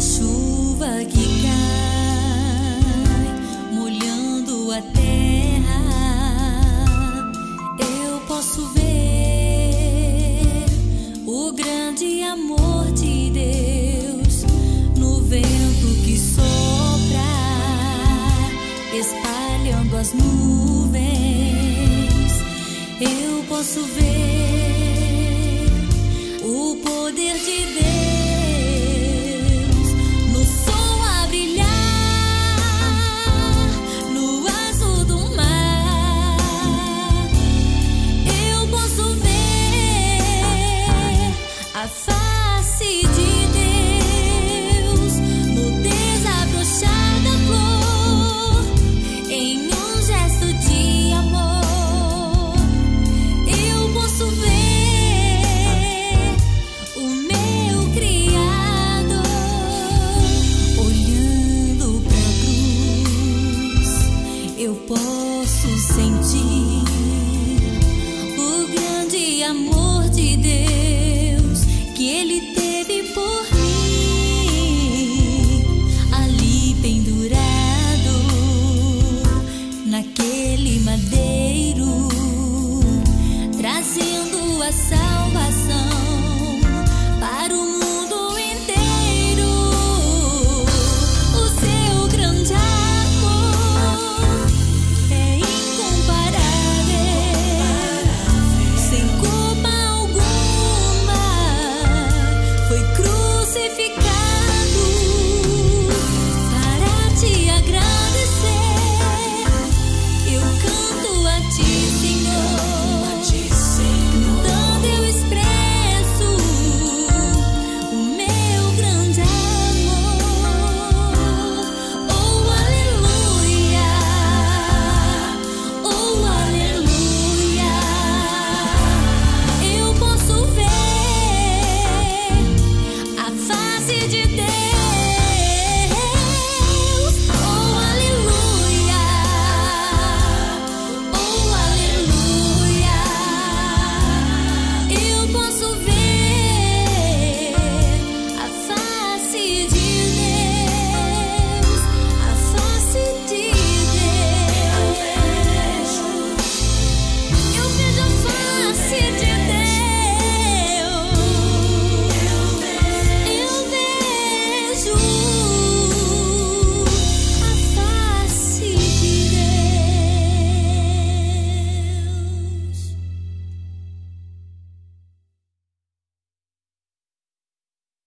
chuva que cai, molhando a terra, eu posso ver o grande amor de Deus no vento que sopra, espalhando as nuvens. Eu posso ver o poder de Deus no sol a brilhar, no azul do mar. Eu posso ver a face